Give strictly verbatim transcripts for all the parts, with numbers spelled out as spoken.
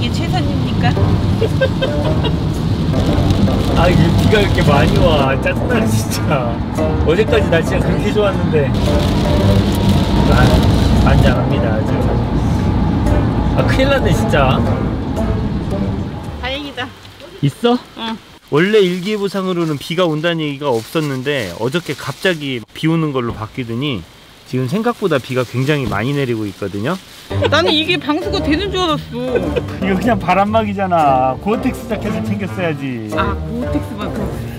이게 최선입니까? 아 이게 비가 이렇게 많이 와. 짜증나 진짜. 어제까지 날씨가 그렇게 좋았는데 아, 안장합니다 아주. 아 큰일 났네 진짜. 다행이다. 있어? 응. 원래 일기예보상으로는 비가 온다는 얘기가 없었는데 어저께 갑자기 비 오는 걸로 바뀌더니 지금 생각보다 비가 굉장히 많이 내리고 있거든요. 나는 이게 방수가 되는 줄 알았어. 이거 그냥 바람막이잖아. 고어텍스 자켓을 챙겼어야지. 아, 고어텍스만큼.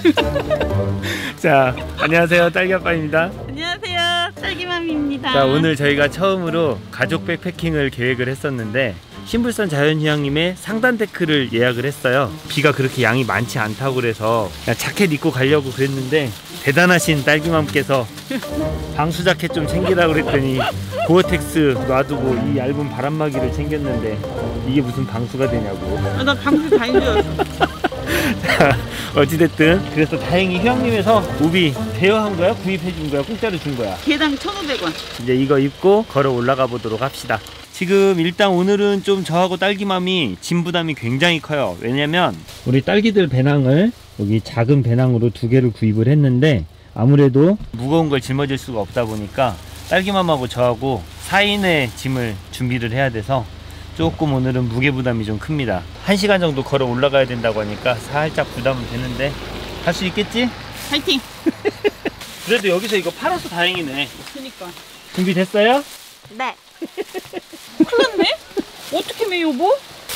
자, 안녕하세요. 딸기아빠입니다. 안녕하세요. 딸기맘입니다. 자, 오늘 저희가 처음으로 가족 백패킹을 계획을 했었는데 신불선 자연휴양림의 상단 데크를 예약을 했어요. 비가 그렇게 양이 많지 않다고 그래서 그냥 자켓 입고 가려고 그랬는데 대단하신 딸기맘께서 방수 자켓 좀 챙기라고 그랬더니 고어텍스 놔두고 이 얇은 바람막이를 챙겼는데 이게 무슨 방수가 되냐고. 아, 나 방수 다닌 줄 알았어. 자, 어찌됐든 그래서 다행히 휴양림에서 우비 대여한 거야? 구입해 준 거야? 공짜로 준 거야? 개당 천오백 원. 이제 이거 입고 걸어 올라가 보도록 합시다. 지금 일단 오늘은 좀 저하고 딸기맘이 짐 부담이 굉장히 커요. 왜냐면 우리 딸기들 배낭을 여기 작은 배낭으로 두 개를 구입을 했는데 아무래도 무거운 걸 짊어질 수가 없다 보니까 딸기맘하고 저하고 사 인의 짐을 준비를 해야 돼서 조금 오늘은 무게 부담이 좀 큽니다. 한 시간 정도 걸어 올라가야 된다고 하니까 살짝 부담은 되는데 할 수 있겠지? 파이팅! 그래도 여기서 이거 팔아서 다행이네. 그니까. 준비됐어요? 네. 큰일 났네? 어떻게 매 여보?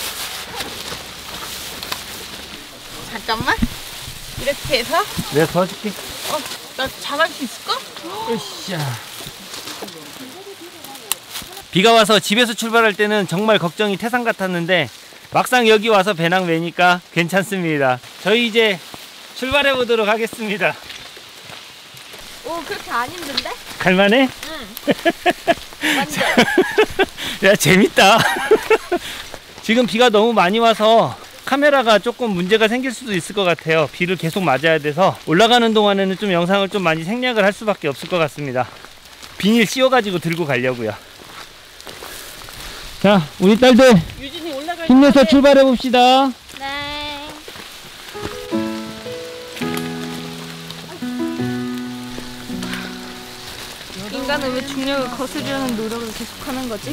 잠깐만. 이렇게 해서. 내가 도와줄게. 어, 나 잘할 수 있을까? 으쌰. 비가 와서 집에서 출발할 때는 정말 걱정이 태산 같았는데 막상 여기 와서 배낭 매니까 괜찮습니다. 저희 이제 출발해 보도록 하겠습니다. 오, 그렇게 안 힘든데? 갈만해? 응. 완전. 야, 재밌다. 지금 비가 너무 많이 와서 카메라가 조금 문제가 생길 수도 있을 것 같아요. 비를 계속 맞아야 돼서 올라가는 동안에는 좀 영상을 좀 많이 생략을 할 수밖에 없을 것 같습니다. 비닐 씌워가지고 들고 가려고요. 자, 우리 딸들 유진이 올라갈 힘내서 때 출발해 봅시다. 네. 인간은 왜 중력을 거스르려는 노력을 계속하는 거지?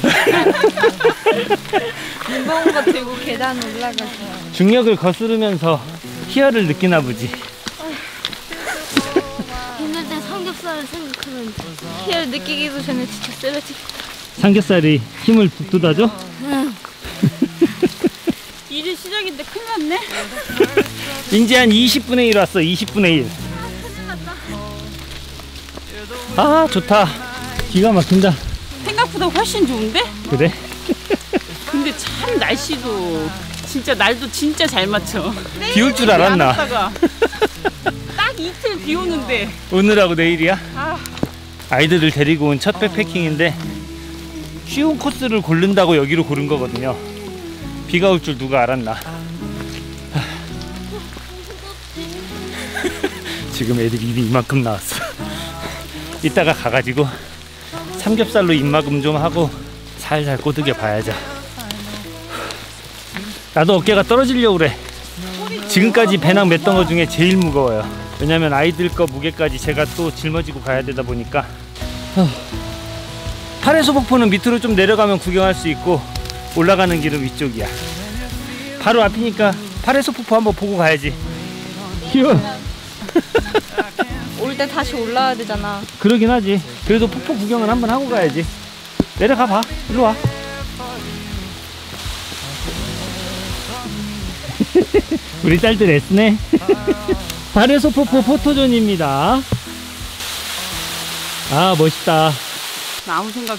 무거운 거 들고 계단 올라가서 중력을 거스르면서 희열을 느끼나 보지. 힘들 때 삼겹살을 생각하면 희열 느끼기도 전에 진짜 쓰러지겠다. 삼겹살이 힘을 북돋아줘? 응. 이제 시작인데 큰일 났네. 이제 한 이십 분의 일 왔어. 이십 분의 일. 아, 좋다. 기가 막힌다. 생각보다 훨씬 좋은데? 그래? 근데 참 날씨도 진짜 날도 진짜 잘 맞춰. 비 올 줄 알았나? 왔다가 딱 이틀 비 오는데. 오늘하고 내일이야? 아, 아이들을 데리고 온 첫 백패킹인데 쉬운 코스를 고른다고 여기로 고른 거거든요. 비가 올 줄 누가 알았나. 지금 애들이 입이 이만큼 나왔어. 이따가 가가지고 삼겹살로 입막음 좀 하고 살살 꼬드겨 봐야죠. 나도 어깨가 떨어지려고 그래. 지금까지 배낭 맸던 것 중에 제일 무거워요. 왜냐면 아이들 거 무게까지 제가 또 짊어지고 가야 되다 보니까. 파래소 폭포는 밑으로 좀 내려가면 구경할 수 있고 올라가는 길은 위쪽이야. 바로 앞이니까 파래소 폭포 한번 보고 가야지. 휴. 올 때 다시 올라와야 되잖아. 그러긴 하지. 그래도 폭포 구경은 한번 하고 가야지. 내려가 봐. 일로 와. 우리 딸들 애쓰네. 파래소 폭포 포토존입니다. 아, 멋있다. 나 아무 생각이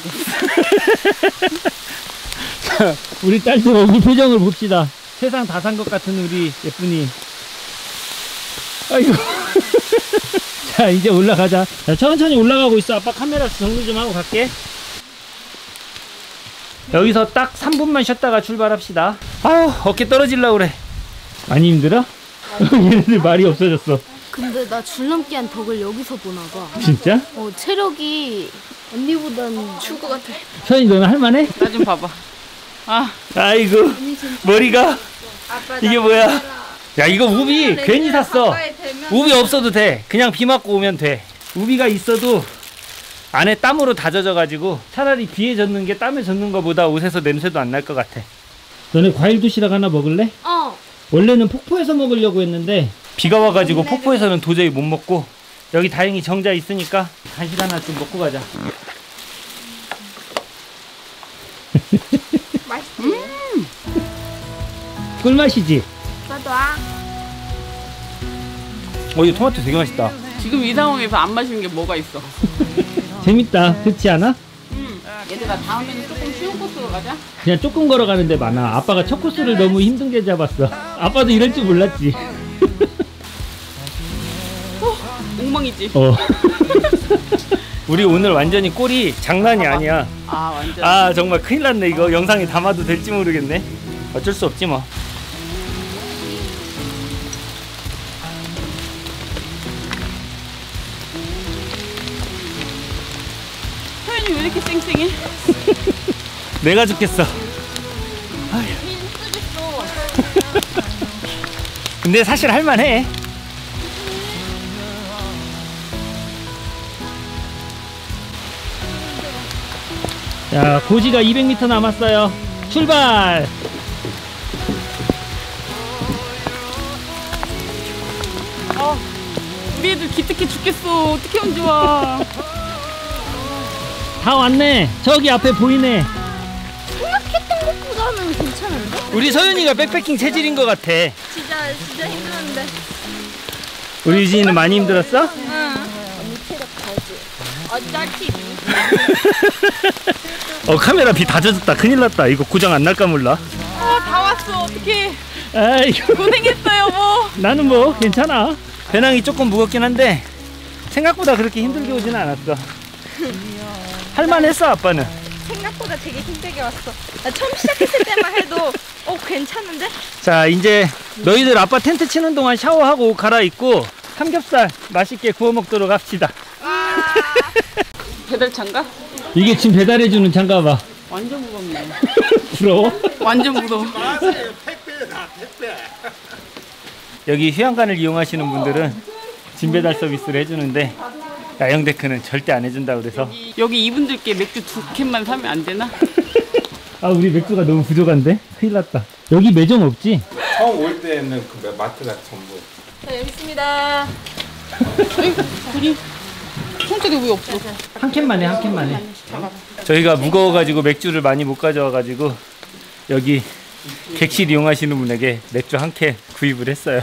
없어. 우리 딸들 얼굴 표정을 봅시다. 세상 다 산 것 같은 우리 예쁜이. 아이고. 자, 이제 올라가자. 자, 천천히 올라가고 있어. 아빠 카메라 정리 좀 하고 갈게. 여기서 딱 삼 분만 쉬었다가 출발합시다. 아유, 어깨 떨어지려고 그래. 많이 힘들어? 얘네들 말이 없어졌어. 근데 나 줄넘기 한 덕을 여기서 보나봐. 진짜? 어, 체력이 언니보단 줄 것 같아. 선이 너는 할만해? 나 좀 봐봐. 아, 아이고. 언니 머리가 아빠 이게 뭐야? 야 이거 우비 괜히 샀어. 우비 없어도 돼. 그냥 비 맞고 오면 돼. 우비가 있어도 안에 땀으로 다 젖어가지고 차라리 비에 젖는 게 땀에 젖는 거보다 옷에서 냄새도 안 날 것 같아. 너네 과일 도시락 하나 먹을래? 어. 원래는 폭포에서 먹으려고 했는데 비가 와가지고 폭포에서는 도저히 못 먹고 여기 다행히 정자 있으니까 간식 하나 좀 먹고 가자. 맛있지? 음. 꿀맛이지? 나도 아. 어 이거 토마토 되게 맛있다. 지금 이 상황에서 안 마시는 게 뭐가 있어? 재밌다. 그렇지 않아? 응. 얘들아 다음에는 조금 쉬운 코스로 가자. 그냥 조금 걸어가는 데 많아. 아빠가 첫 코스를 너무 힘든게 잡았어. 아빠도 이럴 줄 몰랐지. 엉망이지. 어. 우리 오늘 완전히 꼴이 장난이 아니야. 아 완전. 아 정말 큰일 났네. 이거 영상에 담아도 될지 모르겠네. 어쩔 수 없지 뭐. 소연이 왜 이렇게 쌩쌩해? 내가 죽겠어. 근데 사실 할만해. 자, 고지가 이백 미터 남았어요. 출발! 아, 우리 애들 기특해 죽겠어. 어떻게 하면 좋아. 다 왔네. 저기 앞에 보이네. 생각했던 것보다는 괜찮은데? 우리 서윤이가 백패킹 체질인 것 같아. 진짜 진짜 힘들었는데. 우리 유진이는 많이 힘들었어? 응. 언니 체력 가지. 어쩔지. 어 카메라 비 다 젖었다. 큰일 났다. 이거 고장 안 날까 몰라. 아, 다 왔어. 어떡해. 아이고. 고생했어요, 뭐. 나는 뭐 괜찮아. 배낭이 조금 무겁긴 한데 생각보다 그렇게 힘들게 오지는 않았어. 할만했어 아빠는. 생각보다 되게 힘들게 왔어. 나 처음 시작했을 때만 해도 어 괜찮은데? 자 이제 너희들 아빠 텐트 치는 동안 샤워하고 옷 갈아입고 삼겹살 맛있게 구워 먹도록 합시다. 와. 배달찬가? 이게 지금 배달해주는 장가봐. 완전 무겁네. 부러워? 완전 무서워. 여기 휴양관을 이용하시는 분들은 짐 배달 서비스를 해주는데 야영데크는 절대 안 해준다 그래서. 여기 이분들께 맥주 두 캔만 사면 안 되나? 아 우리 맥주가 너무 부족한데? 큰일 났다. 여기 매점 없지? 처음 올 때는 그 마트가 전부. 자 여기 있습니다. 아이고, 둘이. 손톱이 왜 없어? 한 캔만 해, 한 캔만 해. 저희가 무거워가지고 맥주를 많이 못 가져와가지고 여기 객실 이용하시는 분에게 맥주 한 캔 구입을 했어요.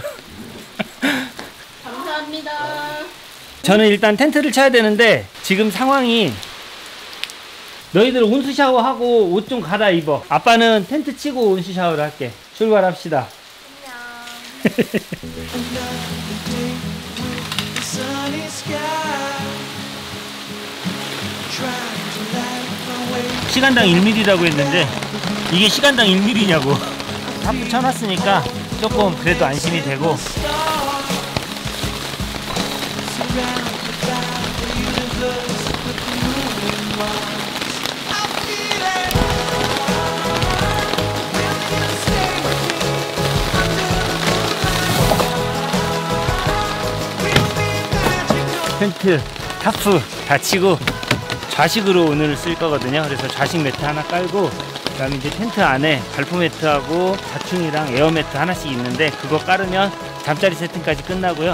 감사합니다. 저는 일단 텐트를 쳐야 되는데 지금 상황이 너희들 온수 샤워하고 옷 좀 갈아입어. 아빠는 텐트 치고 온수 샤워를 할게. 출발합시다. 시간당 일 밀리미터라고 했는데 이게 시간당 일 밀리미터냐고. 다 붙여놨으니까 조금 그래도 안심이 되고. 텐트, 타프 다 치고 좌식으로 오늘 쓸 거거든요. 그래서 좌식 매트 하나 깔고 그 다음에 이제 텐트 안에 발포 매트하고 자충이랑 에어 매트 하나씩 있는데 그거 깔으면 잠자리 세팅까지 끝나고요.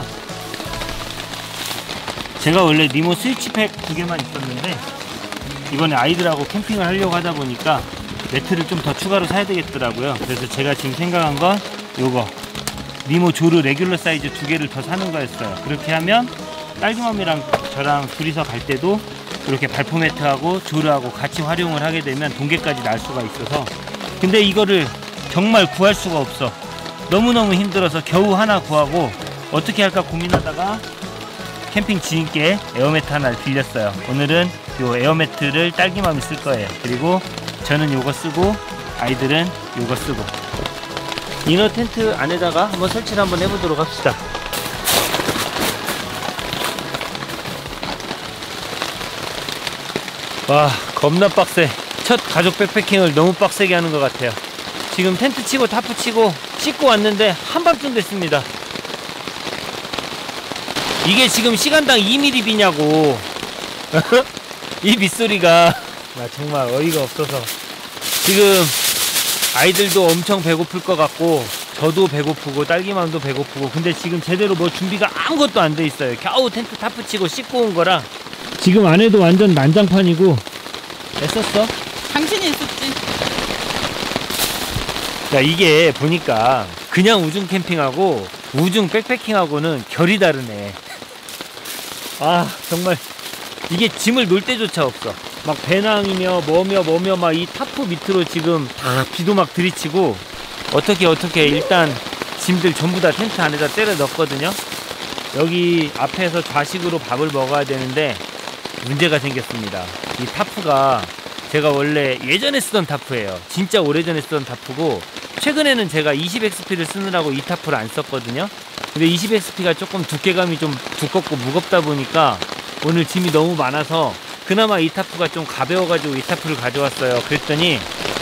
제가 원래 니모 스위치팩 두 개만 있었는데 이번에 아이들하고 캠핑을 하려고 하다 보니까 매트를 좀 더 추가로 사야 되겠더라고요. 그래서 제가 지금 생각한 건 요거 니모 조르 레귤러 사이즈 두 개를 더 사는 거였어요. 그렇게 하면 딸기맘이랑 저랑 둘이서 갈 때도 이렇게 발포 매트하고 조르하고 같이 활용을 하게 되면 동계까지 날 수가 있어서. 근데 이거를 정말 구할 수가 없어. 너무너무 힘들어서 겨우 하나 구하고 어떻게 할까 고민하다가 캠핑 지인께 에어매트 하나를 빌렸어요. 오늘은 요 에어매트를 딸기맘이 쓸 거예요. 그리고 저는 요거 쓰고 아이들은 요거 쓰고 이너 텐트 안에다가 한번 설치를 한번 해보도록 합시다. 와 겁나 빡세. 첫 가족 백패킹을 너무 빡세게 하는 것 같아요. 지금 텐트 치고 타프 치고 씻고 왔는데 한밤쯤 됐습니다. 이게 지금 시간당 이 밀리미터 비냐고. 이 빗소리가 나 정말 어이가 없어서 지금 아이들도 엄청 배고플 것 같고 저도 배고프고 딸기맘도 배고프고 근데 지금 제대로 뭐 준비가 아무것도 안 돼 있어요. 겨우 텐트 타프 치고 씻고 온 거라 지금 안에도 완전 난장판이고. 애썼어? 당신이 있었지. 야, 이게 보니까 그냥 우중 캠핑하고 우중 백패킹하고는 결이 다르네. 아 정말 이게 짐을 놓을 데조차 없어. 막 배낭이며 뭐며 뭐며 막 이 타프 밑으로 지금 다 비도 막 들이치고 어떻게 어떻게 일단 짐들 전부 다 텐트 안에다 때려 넣었거든요. 여기 앞에서 좌식으로 밥을 먹어야 되는데 문제가 생겼습니다. 이 타프가 제가 원래 예전에 쓰던 타프예요. 진짜 오래전에 쓰던 타프고 최근에는 제가 이십 엑스피를 쓰느라고 이 타프를 안 썼거든요. 근데 이십 엑스피가 조금 두께감이 좀 두껍고 무겁다 보니까 오늘 짐이 너무 많아서 그나마 이 타프가 좀 가벼워가지고 이 타프를 가져왔어요. 그랬더니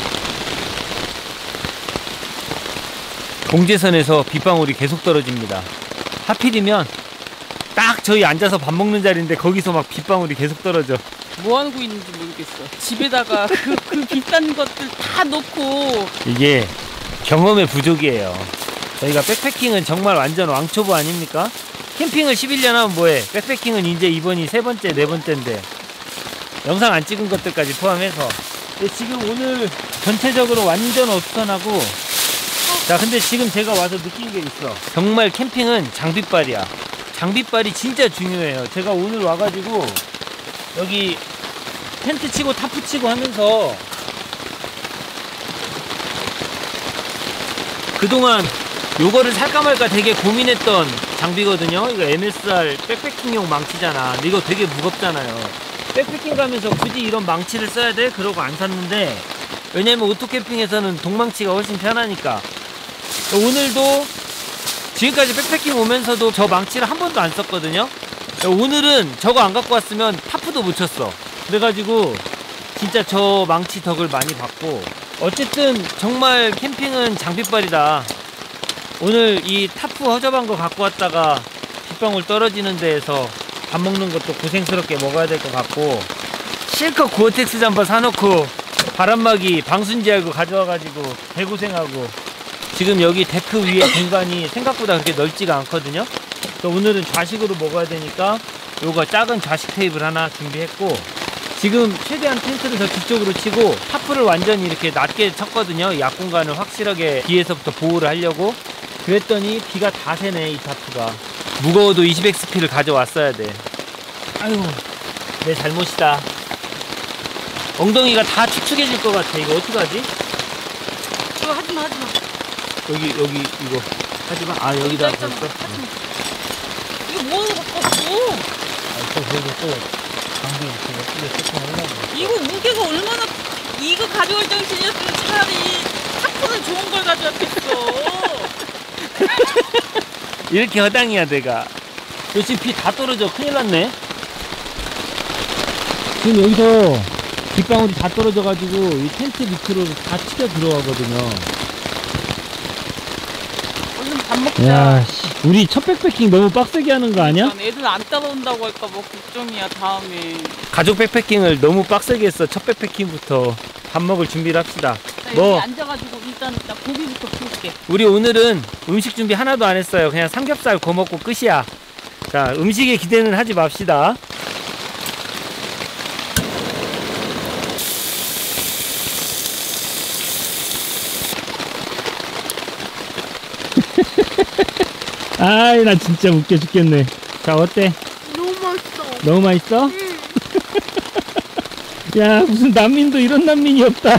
공제선에서 빗방울이 계속 떨어집니다. 하필이면 딱 저희 앉아서 밥 먹는 자리인데 거기서 막 빗방울이 계속 떨어져. 뭐 하고 있는지 모르겠어. 집에다가 그, 그 비싼 것들 다 놓고. 이게 경험의 부족이에요. 저희가 백패킹은 정말 완전 왕초보 아닙니까? 캠핑을 십일 년 하면 뭐해? 백패킹은 이제 이번이 세 번째, 네 번째인데 영상 안 찍은 것들까지 포함해서. 근데 지금 오늘 전체적으로 완전 어수선하고. 자, 근데 지금 제가 와서 느낀 게 있어. 정말 캠핑은 장비빨이야. 장비빨이 진짜 중요해요. 제가 오늘 와가지고 여기 텐트 치고 타프 치고 하면서 그동안 요거를 살까 말까 되게 고민했던 장비거든요. 이거 엠에스알 백패킹용 망치잖아. 근데 이거 되게 무겁잖아요. 백패킹 가면서 굳이 이런 망치를 써야 돼? 그러고 안 샀는데 왜냐면 오토캠핑에서는 동망치가 훨씬 편하니까. 오늘도 지금까지 백패킹 오면서도 저 망치를 한 번도 안 썼거든요. 오늘은 저거 안 갖고 왔으면 타프도 못 쳤어. 그래가지고 진짜 저 망치 덕을 많이 받고. 어쨌든 정말 캠핑은 장비빨이다. 오늘 이 타프 허접한 거 갖고 왔다가 빗방울 떨어지는 데에서 밥 먹는 것도 고생스럽게 먹어야 될 것 같고 실컷 고어텍스 잠바 사놓고 바람막이 방순지 알고 가져와가지고 개고생하고. 지금 여기 데크 위에 공간이 생각보다 그렇게 넓지가 않거든요. 오늘은 좌식으로 먹어야 되니까 요거 작은 좌식 테이블 하나 준비했고 지금 최대한 텐트를 더 뒤쪽으로 치고 타프를 완전히 이렇게 낮게 쳤거든요. 이 앞공간을 확실하게 뒤에서부터 보호를 하려고. 그랬더니 비가 다 새네. 이 타프가 무거워도 이십 엑스피를 가져왔어야 돼. 아유, 내 잘못이다. 엉덩이가 다 축축해질 것 같아. 이거 어떡하지? 이거 하지마 하지마. 여기 여기 이거 하지마. 아 여기다 하지마. 벌써. 이거 뭐하러 갖고 왔어? 아, 또 그래도 또 장비 이렇게 예쁘게 세팅하려고. 이거 무게가 얼마나. 이거 가져올 정신이었으면 차라리 타프는 좋은 걸 가져왔겠어. 이렇게 허당이야 내가. 요즘 비 다 떨어져. 큰일 났네. 지금 여기서 빗방울이 다 떨어져가지고 이 텐트 밑으로 다 튀겨 들어가거든요. 얼른 밥 먹자. 야, 씨. 우리 첫 백패킹 너무 빡세게 하는 거 아니야? 난 애들 안 따라온다고 할까 뭐 걱정이야 다음에. 가족 백패킹을 너무 빡세게 했어. 첫 백패킹부터. 밥 먹을 준비를 합시다. 나 뭐? 여기 앉아가지고 일단 나 고기부터 구울게. 우리 오늘은 음식 준비 하나도 안 했어요. 그냥 삼겹살 구워 먹고 끝이야. 자, 음식에 기대는 하지 맙시다. 아이, 나 진짜 웃겨 죽겠네. 자, 어때? 너무 맛있어. 너무 맛있어? 응. 야, 무슨 난민도 이런 난민이 없다.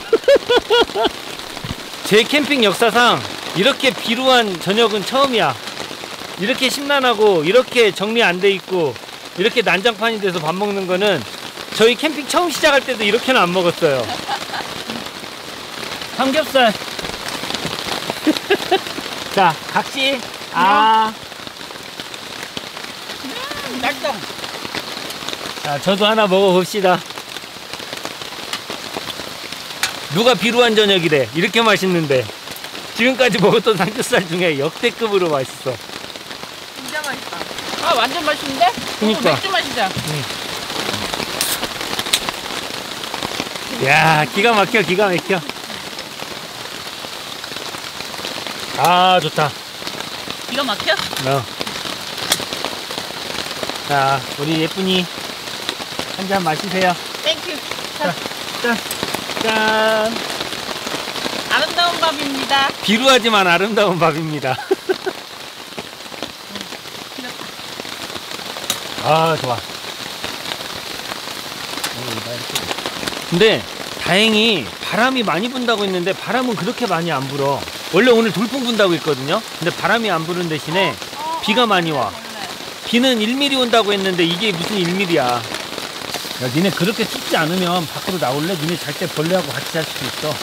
제 캠핑 역사상 이렇게 비루한 저녁은 처음이야. 이렇게 심란하고 이렇게 정리 안 돼 있고 이렇게 난장판이 돼서 밥 먹는 거는 저희 캠핑 처음 시작할 때도 이렇게는 안 먹었어요. 삼겹살. 자, 각시. 아. 음, 맛있어. 자, 저도 하나 먹어봅시다. 누가 비루한 저녁이래. 이렇게 맛있는데. 지금까지 먹었던 삼겹살 중에 역대급으로 맛있어. 진짜 맛있다. 아 완전 맛있는데? 그니까. 오, 맥주 마시자. 야, 기가 막혀, 기가 막혀. 아, 좋다. 기가 막혀? 어. 자, 우리 예쁜이 한 잔 마시세요. 땡큐. 자, 짠, 짠. 아름다운 밥입니다. 비루하지만 아름다운 밥입니다. 아, 좋아. 근데 다행히 바람이 많이 분다고 했는데 바람은 그렇게 많이 안 불어. 원래 오늘 돌풍 분다고 했거든요. 근데 바람이 안 부는 대신에 비가 많이 와. 비는 일 밀리미터 온다고 했는데 이게 무슨 일 밀리미터야. 야, 니네 그렇게 춥지 않으면 밖으로 나올래? 니네 잘 때 벌레하고 같이 잘 수도 있어.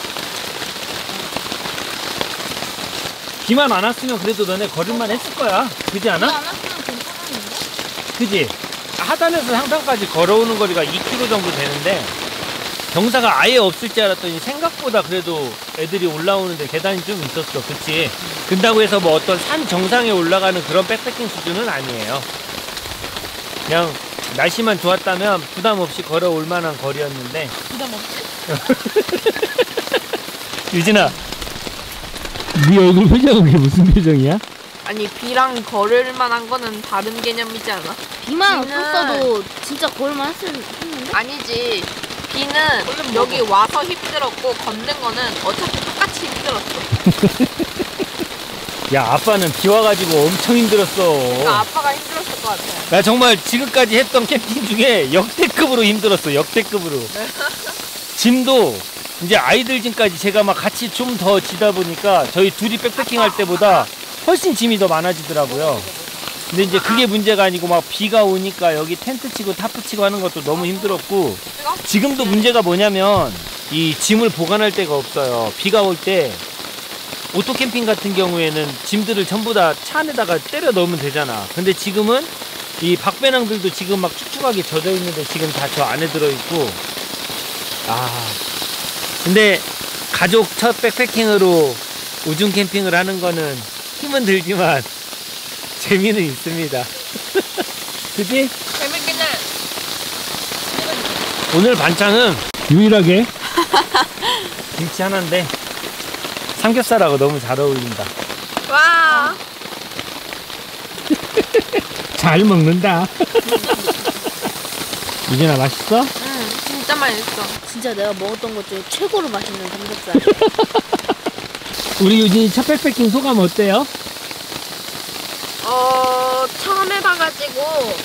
비만 안 왔으면 그래도 너네 걸을만 했을 거야. 그지 않아? 안 왔으면 괜찮았는데? 그지? 하단에서 상단까지 걸어오는 거리가 이 킬로미터 정도 되는데 경사가 아예 없을 줄 알았더니 생각보다 그래도 애들이 올라오는데 계단이 좀 있었어. 그치? 근다고 해서 뭐 어떤 산 정상에 올라가는 그런 백패킹 수준은 아니에요. 그냥 날씨만 좋았다면 부담 없이 걸어올 만한 거리였는데. 부담 없지? 유진아, 네 얼굴 표정은 그게 무슨 표정이야? 아니 비랑 걸을 만한 거는 다른 개념이지 않아? 비만 비는- 없었어도 진짜 걸을만 했는데? 아니지. 비는 여기 와서 힘들었고 걷는 거는 어차피 똑같이 힘들었어. 야, 아빠는 비 와가지고 엄청 힘들었어. 그러니까 아빠가 힘들었을 것 같아. 나 정말 지금까지 했던 캠핑 중에 역대급으로 힘들었어. 역대급으로. 짐도 이제 아이들 짐까지 제가 막 같이 좀 더 지다 보니까 저희 둘이 백패킹 할 때보다 훨씬 짐이 더 많아지더라고요. 근데 이제 그게 문제가 아니고 막 비가 오니까 여기 텐트 치고 타프 치고 하는 것도 너무 힘들었고, 지금도 문제가 뭐냐면 이 짐을 보관할 데가 없어요. 비가 올 때 오토 캠핑 같은 경우에는 짐들을 전부 다 차 안에다가 때려 넣으면 되잖아. 근데 지금은 이 박배낭들도 지금 막 축축하게 젖어 있는데 지금 다 저 안에 들어있고. 아, 근데 가족 첫 백패킹으로 우중 캠핑을 하는 거는 힘은 들지만 재미는 있습니다. 그치? 재밌긴 해. 오늘 반찬은 유일하게 김치 하나인데 삼겹살하고 너무 잘 어울린다. 와. 잘 먹는다. 유진아, 맛있어? 응, 진짜 맛있어. 진짜 내가 먹었던 것 중에 최고로 맛있는 삼겹살. 우리 유진이 첫 백패킹 소감 어때요? 어 처음 해봐가지고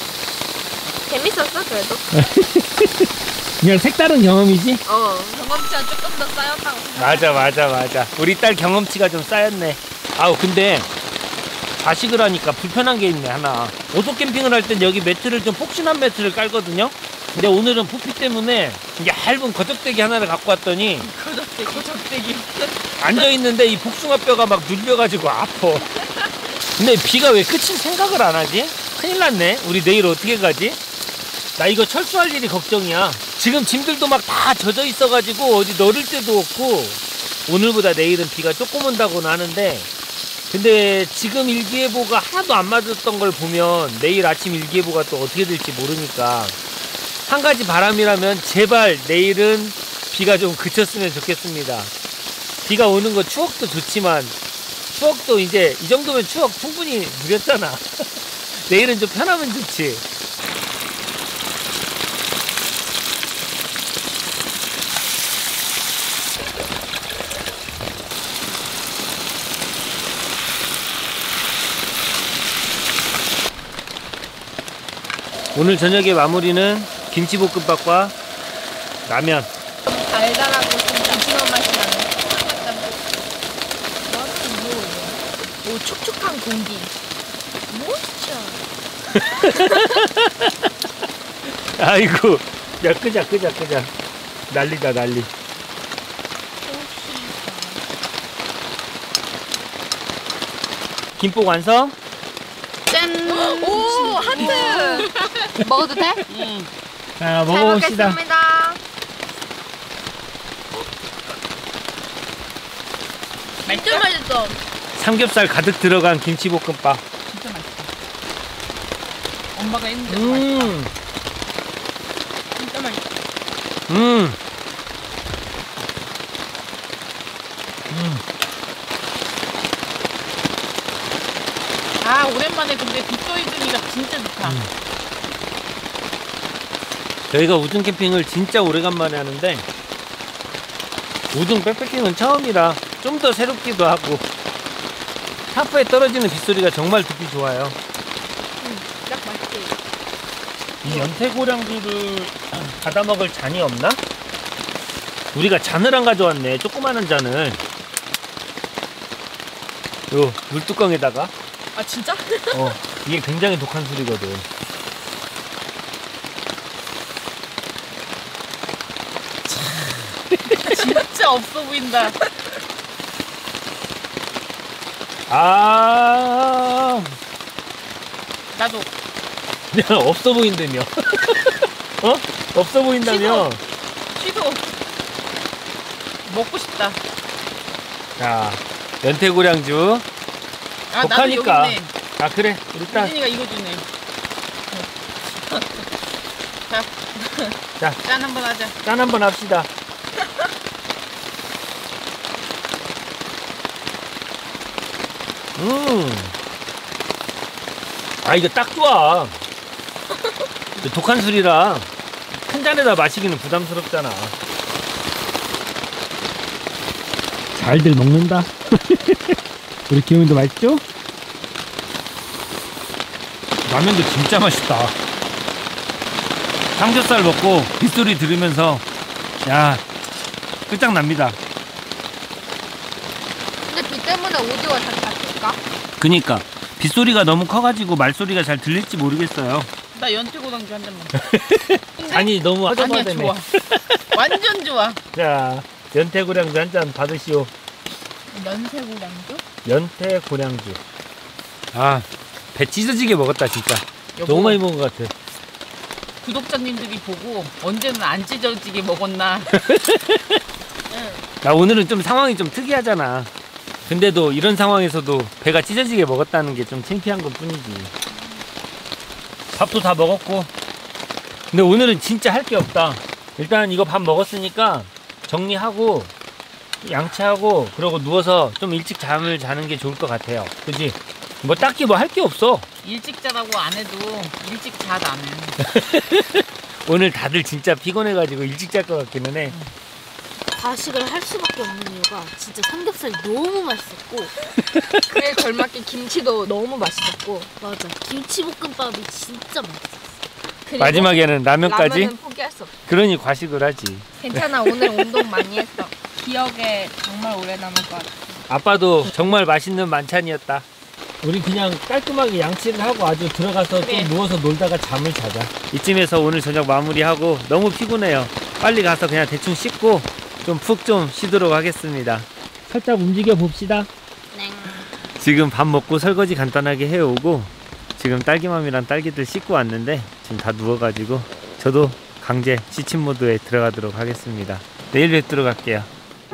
재밌었어 그래도. 그냥 색다른 경험이지? 어. 경험치가 조금 더 쌓였다고 생각. 맞아 맞아 맞아. 우리 딸 경험치가 좀 쌓였네. 아우, 근데 자식을 하니까 불편한 게 있네 하나. 오토 캠핑을 할 땐 여기 매트를 좀 폭신한 매트를 깔거든요. 근데 오늘은 부피 때문에 얇은 거적대기 하나를 갖고 왔더니 거적대기. 거적대기. 앉아있는데 이 복숭아뼈가 막 눌려가지고 아파. 근데 비가 왜 끝인 생각을 안 하지? 큰일 났네. 우리 내일 어떻게 가지? 나 이거 철수할 일이 걱정이야. 지금 짐들도 막 다 젖어 있어가지고 어디 넣을 데도 없고, 오늘보다 내일은 비가 조금 온다고는 하는데, 근데 지금 일기예보가 하나도 안 맞았던 걸 보면 내일 아침 일기예보가 또 어떻게 될지 모르니까 한 가지 바람이라면 제발 내일은 비가 좀 그쳤으면 좋겠습니다. 비가 오는 거 추억도 좋지만 추억도 이제 이 정도면 추억 충분히 누렸잖아. 내일은 좀 편하면 좋지. 오늘 저녁의 마무리는 김치볶음밥과 라면. 달달하고 좀 감칠맛 맛이 나는. 오, 촉촉한 공기. 아이고, 야, 끄자 끄자 끄자. 난리다 난리. 김복 완성? 짠! 오 하트. 먹어도 돼? 응. 자, 잘 먹어봅시다. 먹겠습니다. 진짜 맛있어. 삼겹살 가득 들어간 김치볶음밥. 진짜 맛있어. 엄마가 했는데 맛있어. 음, 진짜 맛있어. 음. 음. 아 오랜만에 근데 빗소이준이가 진짜 좋다. 음. 저희가 우중 캠핑을 진짜 오래간만에 하는데 우중 백패킹은 처음이라 좀 더 새롭기도 하고 타프에 떨어지는 빗소리가 정말 듣기 좋아요. 딱 맛있게. 이 연태고량주를 받아 먹을 잔이 없나? 우리가 잔을 안 가져왔네. 조그마한 잔을. 요 물뚜껑에다가. 아 진짜? 어, 이게 굉장히 독한 술이거든. 진짜 없어 보인다. 아, 나도. 야, 없어 보인다며. 어? 없어 보인다며. 취소. 먹고 싶다. 자, 연태고량주. 아 독하니까. 나도 여기 있네. 아, 그래. 일단. 유진이가 이거 주네. 자, 자. 짠 한번 하자. 짠 한번 합시다. 음. 아, 이거 딱 좋아. 독한 술이라 큰 잔에다 마시기는 부담스럽잖아. 잘들 먹는다. 우리 기훈이도 맛있죠? 라면도 진짜 맛있다. 삼겹살 먹고 빗소리 들으면서 야 끝장납니다. 근데 비 때문에 오디오가 잘 잡힐까? 그니까 빗소리가 너무 커가지고 말소리가 잘 들릴지 모르겠어요. 나 연태고당주 한 잔만. 아니 너무 아니야 허접하다며. 좋아. 완전 좋아. 자, 연태고량주 한 잔 받으시오. 연태고당주? 연태고량주. 아, 배 찢어지게 먹었다 진짜. 여보, 너무 많이 먹은 것 같아. 구독자님들이 보고 언제는 안 찢어지게 먹었나. 나 오늘은 좀 상황이 좀 특이하잖아. 근데도 이런 상황에서도 배가 찢어지게 먹었다는 게 좀 창피한 것 뿐이지. 밥도 다 먹었고. 근데 오늘은 진짜 할 게 없다. 일단 이거 밥 먹었으니까 정리하고 양치하고 그러고 누워서 좀 일찍 잠을 자는 게 좋을 것 같아요. 그치? 뭐 딱히 뭐 할 게 없어. 일찍 자라고 안 해도 일찍 자 나는. 오늘 다들 진짜 피곤해가지고 일찍 잘 것 같기는 해. 과식을 할 수밖에 없는 이유가 진짜 삼겹살이 너무 맛있었고 그에 걸맞게 김치도 너무 맛있었고 맞아 김치볶음밥이 진짜 맛있었어. 그리고 마지막에는 라면까지? 라면은 포기할 수 없어. 그러니 과식을 하지. 괜찮아, 오늘 운동 많이 했어. 기억에 정말 오래 남을 것 같아. 아빠도 정말 맛있는 만찬이었다. 우리 그냥 깔끔하게 양치를 하고 아주 들어가서 그래. 좀 누워서 놀다가 잠을 자자. 이쯤에서 오늘 저녁 마무리하고 너무 피곤해요. 빨리 가서 그냥 대충 씻고 좀 푹 좀 쉬도록 하겠습니다. 살짝 움직여 봅시다. 네. 지금 밥 먹고 설거지 간단하게 해오고 지금 딸기맘이랑 딸기들 씻고 왔는데 지금 다 누워가지고 저도 강제 취침 모드에 들어가도록 하겠습니다. 내일 뵙도록 할게요.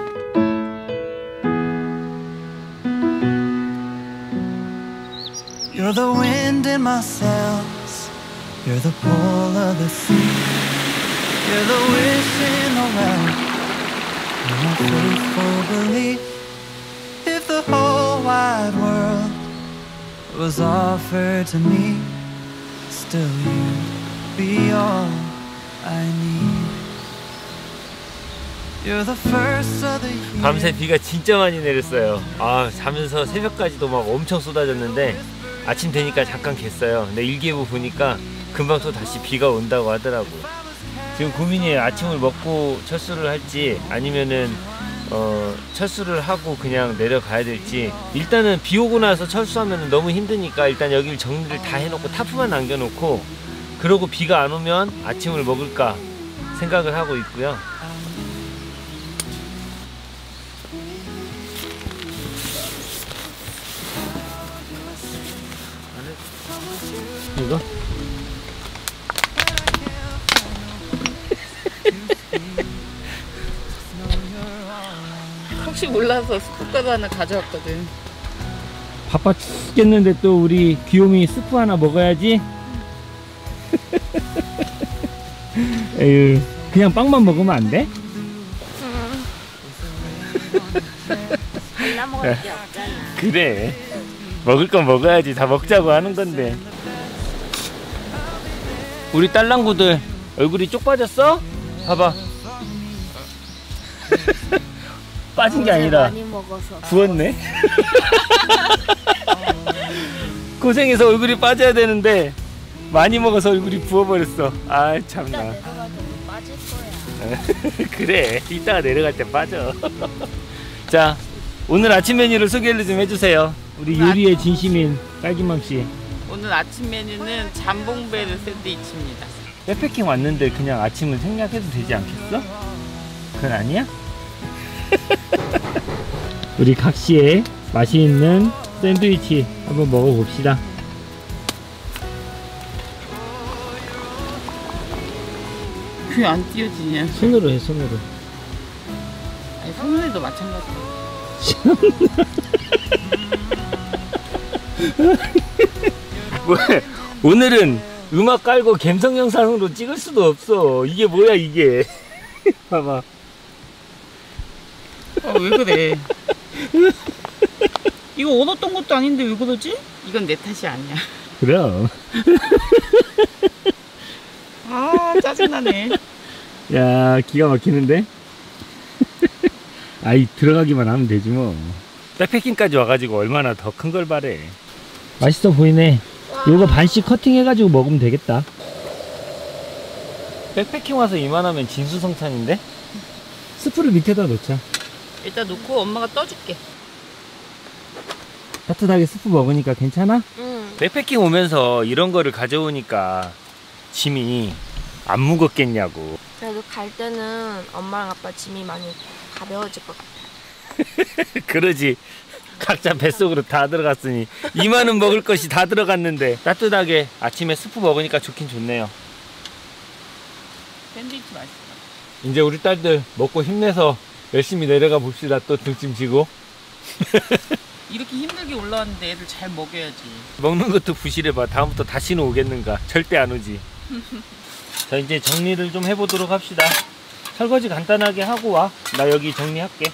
You're the wind in my sails. You're the pull of the sea. You're the wish in the well. You're my faithful belief. If the whole wide world was offered to me, still you'd be all I need. You're the first of the year. 밤새 비가 진짜 많이 내렸어요. 아, 자면서 새벽까지도 막 엄청 쏟아졌는데 아침 되니까 잠깐 갰어요. 근데 일기예보 보니까 금방 또 다시 비가 온다고 하더라고요. 지금 고민이에요. 아침을 먹고 철수를 할지 아니면은 어, 철수를 하고 그냥 내려가야 될지. 일단은 비 오고 나서 철수하면 너무 힘드니까 일단 여기를 정리를 다 해놓고 타프만 남겨놓고 그러고 비가 안 오면 아침을 먹을까 생각을 하고 있고요. 이거? 혹시 몰라서 숟가락 하나 가져왔거든. 바빠 죽겠는데 또 우리 귀요미 스프 하나 먹어야지. 에휴, 그냥 빵만 먹으면 안 돼? 골라 먹을 게 없잖아. 그래, 먹을 건 먹어야지. 다 먹자고 하는 건데. 우리 딸랑구들 얼굴이 쪽 빠졌어? 봐봐. 빠진 게 아니라 많이 먹어서. 부었네. 고생해서 얼굴이 빠져야 되는데 많이 먹어서 얼굴이 부어버렸어. 아 참나. 내려가도 빠질 거야. 그래, 이따가 내려갈 때 빠져. 자, 오늘 아침 메뉴를 소개를 좀 해주세요. 우리 요리의 진심인 딸기맘씨. 오늘 아침 메뉴는 잠봉베르 샌드위치입니다. 백패킹 왔는데 그냥 아침을 생략해도 되지 않겠어? 그건 아니야? 우리 각시의 맛이 있는 샌드위치 한번 먹어봅시다. 그 안 띄어지냐? 손으로 해, 손으로. 아니, 손으로도 마찬가지야. 왜? 오늘은 음악 깔고 감성 영상으로 찍을 수도 없어. 이게 뭐야 이게. 봐봐. 아, 왜 그래? 이거 얻었던 것도 아닌데 왜 그러지? 이건 내 탓이 아니야. 그럼. 아, 짜증나네. 야, 기가 막히는데? 아이, 들어가기만 하면 되지 뭐. 백패킹까지 와가지고 얼마나 더 큰 걸 바래. 맛있어 보이네. 요거 반씩 커팅해가지고 먹으면 되겠다. 백패킹 와서 이만하면 진수성찬인데? 스프를 밑에다 놓자. 일단 놓고 엄마가 떠줄게. 따뜻하게 스프 먹으니까 괜찮아? 응. 백패킹 오면서 이런 거를 가져오니까 짐이 안 무겁겠냐고. 그래도 갈 때는 엄마랑 아빠 짐이 많이 가벼워질 것 같아. 그러지. 각자 뱃속으로 다 들어갔으니 이만은 먹을 것이 다 들어갔는데 따뜻하게 아침에 스프 먹으니까 좋긴 좋네요. 샌드위치 맛있어. 이제 우리 딸들 먹고 힘내서 열심히 내려가 봅시다. 또 등짐 지고. 이렇게 힘들게 올라왔는데 애들 잘 먹여야지. 먹는 것도 부실해봐. 다음부터 다시는 오겠는가. 절대 안 오지. 자, 이제 정리를 좀 해보도록 합시다. 설거지 간단하게 하고 와. 나 여기 정리할게.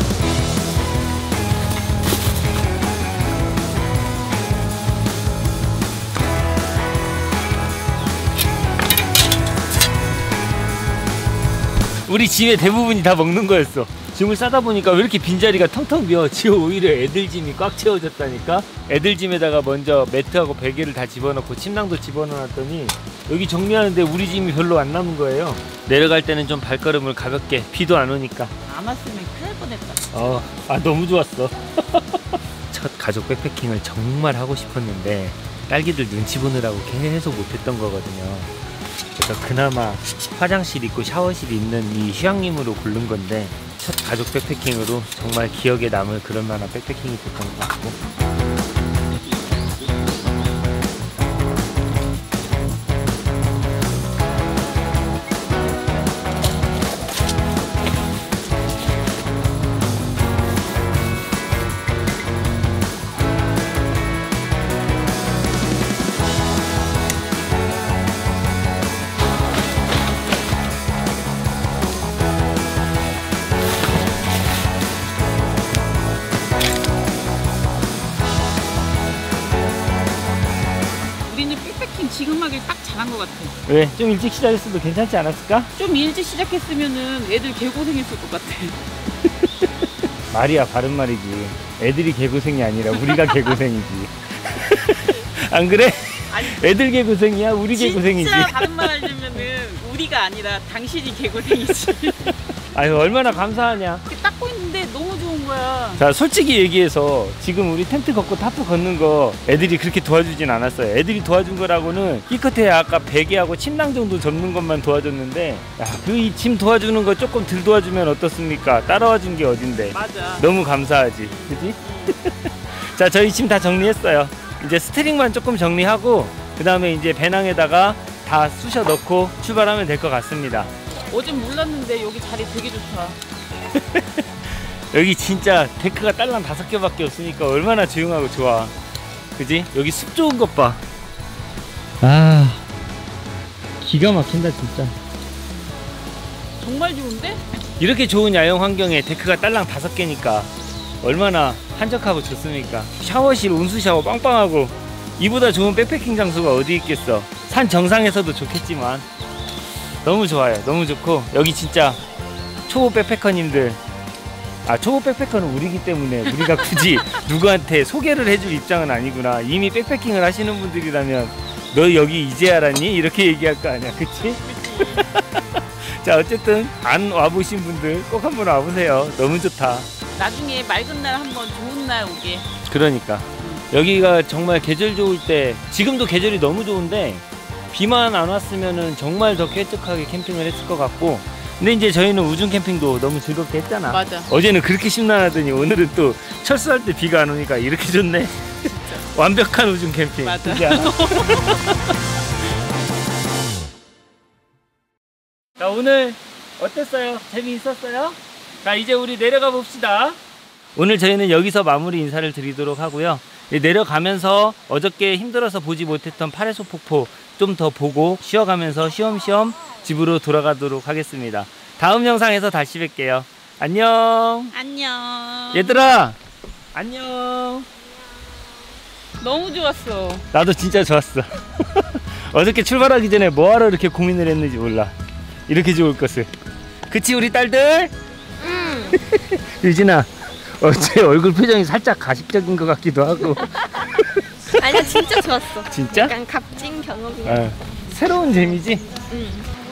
우리 짐의 대부분이 다 먹는 거였어. 짐을 싸다 보니까 왜 이렇게 빈자리가 텅텅 비어. 지금 오히려 애들 짐이 꽉 채워졌다니까. 애들 짐에다가 먼저 매트하고 베개를 다 집어넣고 침낭도 집어넣었더니 여기 정리하는데 우리 짐이 별로 안 남은 거예요. 내려갈 때는 좀 발걸음을 가볍게, 비도 안 오니까. 안 왔으면 큰일 날 뻔했다. 어, 아 너무 좋았어. 첫 가족 백패킹을 정말 하고 싶었는데 딸기들 눈치 보느라고 계속 못했던 거거든요. 그래서 그나마 화장실 있고 샤워실 있는 이 휴양림으로 고른 건데 첫 가족 백패킹으로 정말 기억에 남을 그런 만한 백패킹이 됐던 것 같고. 지금 하길 딱 잘한 것 같아. 왜? 좀 일찍 시작했어도 괜찮지 않았을까? 좀 일찍 시작했으면은 애들 개고생했을 것 같아. 말이야, 바른 말이지. 애들이 개고생이 아니라 우리가 개고생이지. 안 그래? 아니, 애들 개고생이야? 우리 개고생이지. 진짜 다른 말 하려면은 우리가 아니라 당신이 개고생이지. 아유, 얼마나 감사하냐. 이렇게 닦고 있는데 너무 좋은 거야. 자, 솔직히 얘기해서 지금 우리 텐트 걷고 타프 걷는 거 애들이 그렇게 도와주진 않았어요. 애들이 도와준 거라고는 끼끝에 아까 베개하고 침낭 정도 접는 것만 도와줬는데, 그 이 짐 도와주는 거 조금 덜 도와주면 어떻습니까? 따라와 준 게 어딘데. 맞아. 너무 감사하지, 그지? 자, 저희 짐 다 정리했어요. 이제 스트링만 조금 정리하고 그 다음에 이제 배낭에다가 다 쑤셔 넣고 출발하면 될 것 같습니다. 어젠 몰랐는데 여기 자리 되게 좋다. 여기 진짜 데크가 딸랑 다섯 개밖에 없으니까 얼마나 조용하고 좋아. 그지? 여기 숲 좋은 것 봐. 아, 기가 막힌다 진짜. 정말 좋은데? 이렇게 좋은 야영 환경에 데크가 딸랑 다섯 개니까 얼마나 한적하고 좋습니까? 샤워실 온수 샤워 빵빵하고 이보다 좋은 백패킹 장소가 어디 있겠어. 산 정상에서도 좋겠지만 너무 좋아요. 너무 좋고 여기 진짜 초보 백패커님들, 아 초보 백패커는 우리기 때문에 우리가 굳이 누구한테 소개를 해줄 입장은 아니구나. 이미 백패킹을 하시는 분들이라면 너 여기 이제 알았니? 이렇게 얘기할 거 아니야. 그치? 자, 어쨌든 안 와보신 분들 꼭 한번 와보세요. 너무 좋다. 나중에 맑은 날 한번 좋은 날 오게. 그러니까 여기가 정말 계절 좋을 때, 지금도 계절이 너무 좋은데 비만 안 왔으면은 정말 더 쾌적하게 캠핑을 했을 것 같고, 근데 이제 저희는 우중 캠핑도 너무 즐겁게 했잖아. 맞아. 어제는 그렇게 심란하더니 오늘은 또 철수할 때 비가 안 오니까 이렇게 좋네. 완벽한 우중 캠핑. 맞아. 그지 않아? 자, 오늘 어땠어요? 재미있었어요? 자, 이제 우리 내려가 봅시다. 오늘 저희는 여기서 마무리 인사를 드리도록 하고요. 내려가면서 어저께 힘들어서 보지 못했던 파레소 폭포 좀 더 보고 쉬어가면서 쉬엄쉬엄 집으로 돌아가도록 하겠습니다. 다음 영상에서 다시 뵐게요. 안녕. 안녕. 얘들아, 안녕. 너무 좋았어. 나도 진짜 좋았어. 어저께 출발하기 전에 뭐하러 이렇게 고민을 했는지 몰라. 이렇게 좋을 것을. 그치 우리 딸들? 응. 유진아, 어제 얼굴 표정이 살짝 가식적인 것 같기도 하고. 아니야, 진짜 좋았어. 진짜? 약간 값진 경험이야. 어, 새로운 재미지? 응.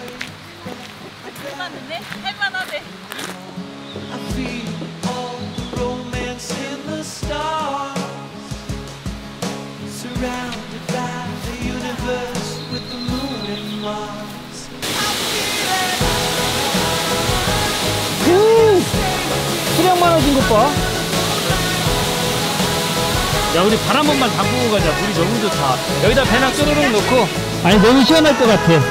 할만한데? 할만하네. I feel all the romance in the stars, surrounded by the universe with the moon and Mars. 수량 많아진 것 봐. 야, 우리 발 한 번만 담그고 가자. 물이 너무 좋다. 여기다 배낭 쪼르륵 놓고. 아니, 너무 시원할 것 같아.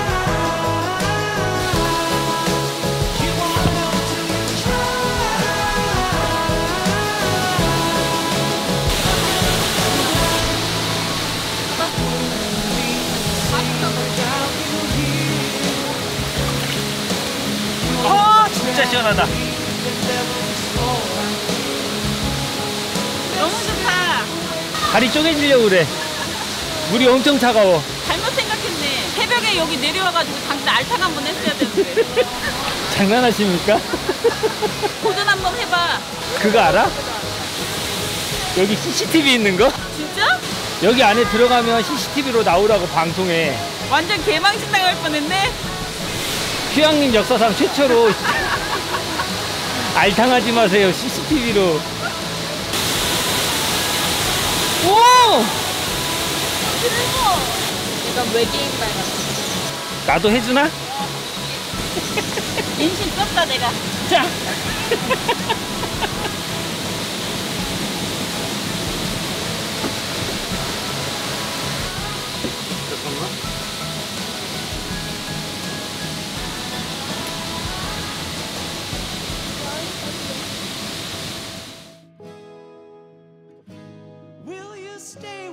아, 진짜 시원하다. 너무 좋다. 다리 쪼개지려고 그래. 물이 엄청 차가워. 잘못 생각했네. 새벽에 여기 내려와가지고 잠깐 알탕 한번 했어야 되는데. 장난하십니까? 도전 한번 해봐. 그거 알아? 여기 씨씨티비 있는 거? 진짜? 여기 안에 들어가면 씨씨티비로 나오라고 방송해. 완전 개망신 당할 뻔했네. 휴양림 역사상 최초로 알탕하지 마세요. 씨씨티비로. 오! 약간 외계인 발 같아. 나도 해주나? 인신 썼다 내가. 자. Will you stay